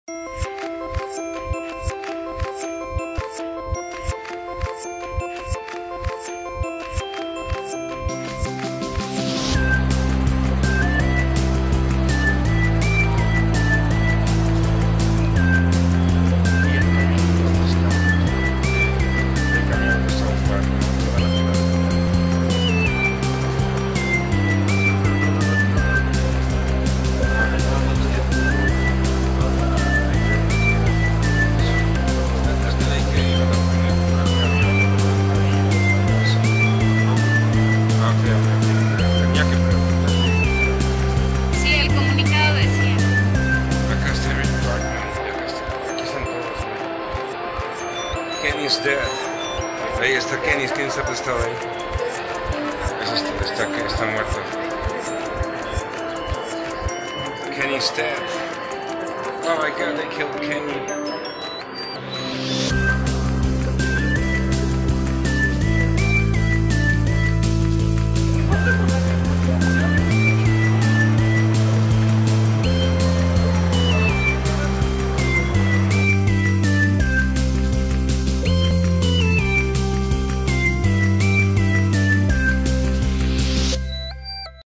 Kenny's dead. Ahí está Kenny. ¿Quién está aplastado ahí? Está muerto. Kenny's dead. Oh my God, they killed Kenny.